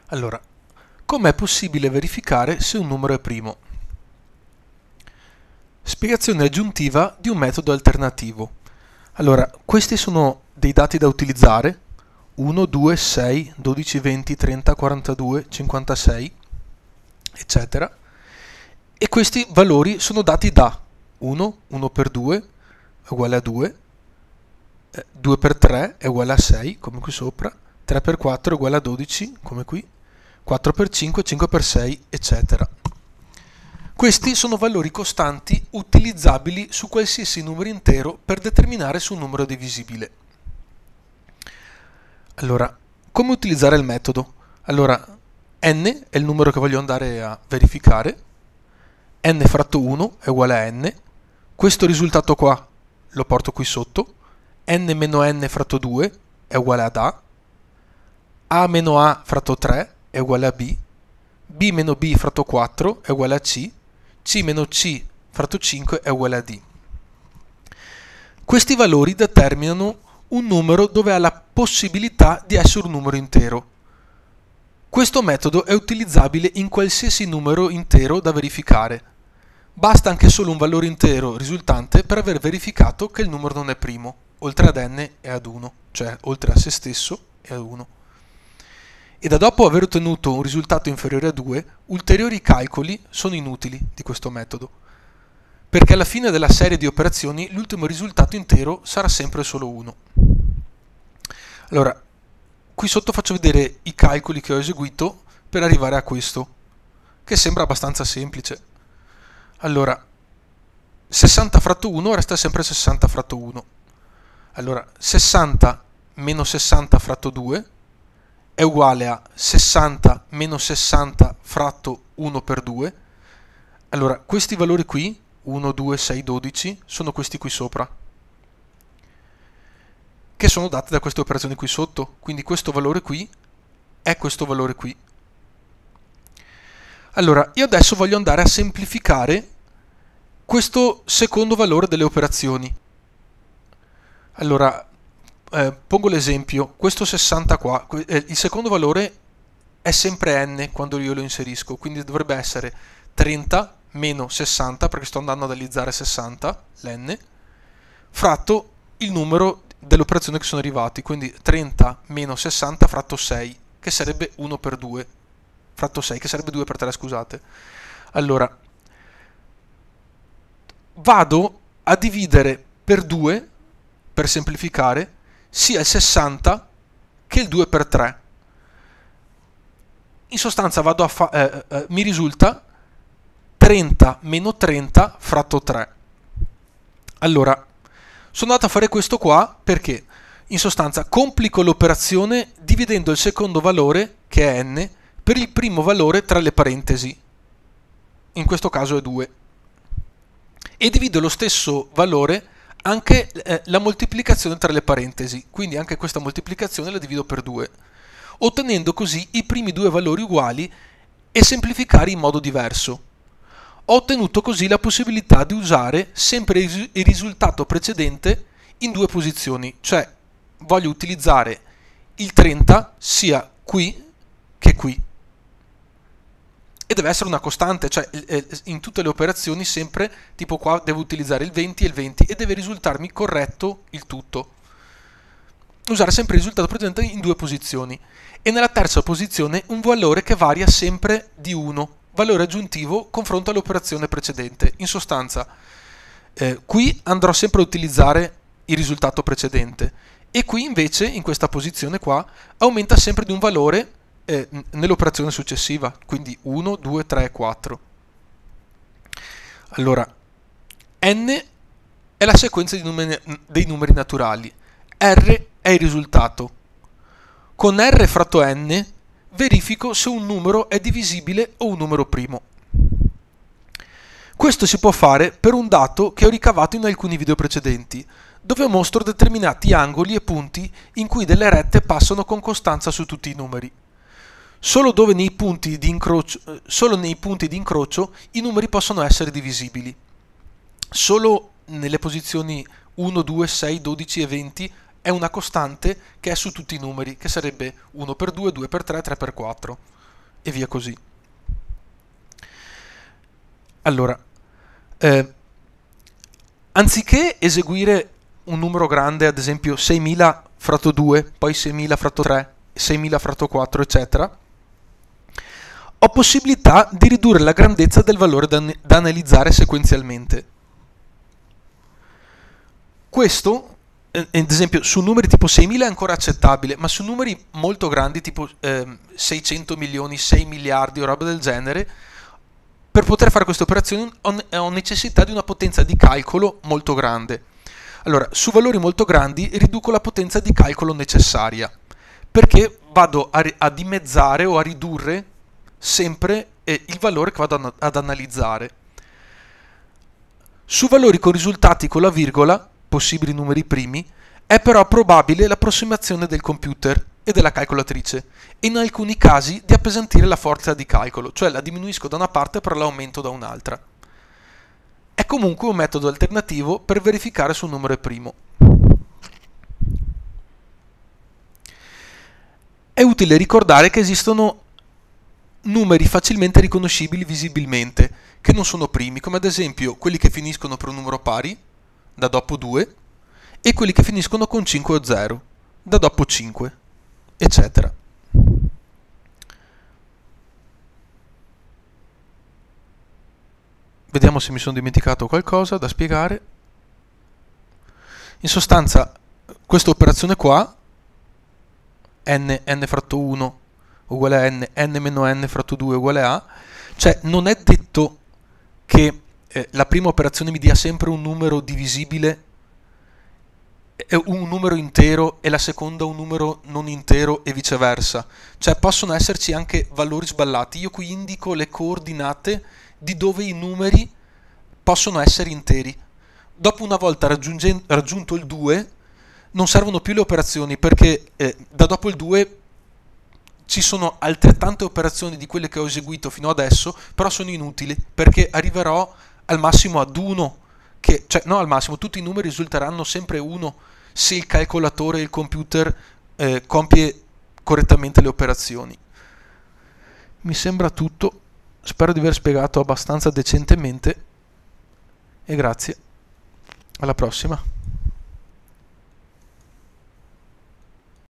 Allora, com'è possibile verificare se un numero è primo? Spiegazione aggiuntiva di un metodo alternativo. Allora, questi sono dei dati da utilizzare: 1, 2, 6, 12, 20, 30, 42, 56, eccetera. E questi valori sono dati da 1, 1 per 2 è uguale a 2, 2 per 3 è uguale a 6, come qui sopra, 3 per 4 è uguale a 12, come qui, 4 per 5, 5 per 6, eccetera. Questi sono valori costanti utilizzabili su qualsiasi numero intero per determinare se un numero è divisibile. Allora, come utilizzare il metodo? Allora, n è il numero che voglio andare a verificare, n fratto 1 è uguale a n, questo risultato qua lo porto qui sotto, n meno n fratto 2 è uguale ad a meno a fratto 3 è uguale a b meno b fratto 4 è uguale a c meno c fratto 5 è uguale a d. Questi valori determinano un numero dove ha la possibilità di essere un numero intero. Questo metodo è utilizzabile in qualsiasi numero intero da verificare. Basta anche solo un valore intero risultante per aver verificato che il numero non è primo, oltre ad n e ad 1, cioè oltre a se stesso e ad 1. E da dopo aver ottenuto un risultato inferiore a 2, ulteriori calcoli sono inutili di questo metodo, perché alla fine della serie di operazioni l'ultimo risultato intero sarà sempre solo 1. Allora, qui sotto faccio vedere i calcoli che ho eseguito per arrivare a questo, che sembra abbastanza semplice. Allora, 60 fratto 1 resta sempre 60 fratto 1. Allora, 60 meno 60 fratto 2 è uguale a 60 meno 60 fratto 1 per 2. Allora, questi valori qui, 1, 2, 6, 12, sono questi qui sopra, che sono dati da queste operazioni qui sotto. Quindi questo valore qui è questo valore qui. Allora, io adesso voglio andare a semplificare questo secondo valore delle operazioni. Allora, pongo l'esempio, questo 60 qua, il secondo valore è sempre n quando io lo inserisco, quindi dovrebbe essere 30 meno 60, perché sto andando ad analizzare 60, l'n, fratto il numero dell'operazione che sono arrivati, quindi 30 meno 60 fratto 6, che sarebbe 1 per 2, fratto 6, che sarebbe 2 per 3, scusate. Allora, vado a dividere per 2, per semplificare, sia il 60 che il 2 per 3. In sostanza vado a mi risulta 30 meno 30 fratto 3. Allora, sono andato a fare questo qua perché in sostanza complico l'operazione dividendo il secondo valore, che è n, per il primo valore tra le parentesi. In questo caso è 2. E divido lo stesso valore anche la moltiplicazione tra le parentesi, quindi anche questa moltiplicazione la divido per 2, ottenendo così i primi due valori uguali e semplificare in modo diverso. Ho ottenuto così la possibilità di usare sempre il risultato precedente in due posizioni, cioè voglio utilizzare il 30 sia qui che qui. E deve essere una costante, cioè in tutte le operazioni sempre, tipo qua devo utilizzare il 20 e il 20 e deve risultarmi corretto il tutto. Usare sempre il risultato precedente in due posizioni. E nella terza posizione un valore che varia sempre di 1, valore aggiuntivo confronto all'operazione precedente. In sostanza, qui andrò sempre a utilizzare il risultato precedente e qui invece, in questa posizione qua, aumenta sempre di un valore nell'operazione successiva, quindi 1, 2, 3, 4. Allora, n è la sequenza dei numeri naturali, r è il risultato. Con r fratto n verifico se un numero è divisibile o un numero primo. Questo si può fare per un dato che ho ricavato in alcuni video precedenti, dove mostro determinati angoli e punti in cui delle rette passano con costanza su tutti i numeri. Solo nei punti di incrocio i numeri possono essere divisibili. Solo nelle posizioni 1, 2, 6, 12 e 20 è una costante che è su tutti i numeri, che sarebbe 1 per 2, 2 per 3, 3 per 4. e via così. Allora, anziché eseguire un numero grande, ad esempio 6000 fratto 2, poi 6000 fratto 3, 6000 fratto 4, eccetera, ho possibilità di ridurre la grandezza del valore da analizzare sequenzialmente. Questo, ad esempio, su numeri tipo 6000 è ancora accettabile, ma su numeri molto grandi, tipo 600 milioni, 6 miliardi o roba del genere, per poter fare queste operazioni ho necessità di una potenza di calcolo molto grande. Allora, su valori molto grandi riduco la potenza di calcolo necessaria, perché vado a dimezzare o a ridurre sempre il valore che vado ad analizzare. Su valori con risultati con la virgola, possibili numeri primi, è però probabile l'approssimazione del computer e della calcolatrice, e in alcuni casi di appesantire la forza di calcolo, cioè la diminuisco da una parte per l'aumento da un'altra. È comunque un metodo alternativo per verificare se un numero è primo. È utile ricordare che esistono numeri facilmente riconoscibili visibilmente, che non sono primi, come ad esempio quelli che finiscono per un numero pari, da dopo 2, e quelli che finiscono con 5 o 0, da dopo 5, eccetera. Vediamo se mi sono dimenticato qualcosa da spiegare. In sostanza, questa operazione qua, n fratto 1 uguale a n meno n fratto 2 uguale a, cioè non è detto che la prima operazione mi dia sempre un numero divisibile, un numero intero, e la seconda un numero non intero e viceversa. Cioè possono esserci anche valori sballati. Io qui indico le coordinate di dove i numeri possono essere interi. Dopo, una volta raggiunto il 2, non servono più le operazioni, perché da dopo il 2 ci sono altrettante operazioni di quelle che ho eseguito fino adesso, però sono inutili, perché arriverò al massimo ad 1, cioè no al massimo, tutti i numeri risulteranno sempre 1 se il calcolatore e il computer compie correttamente le operazioni. Mi sembra tutto, spero di aver spiegato abbastanza decentemente e grazie, alla prossima.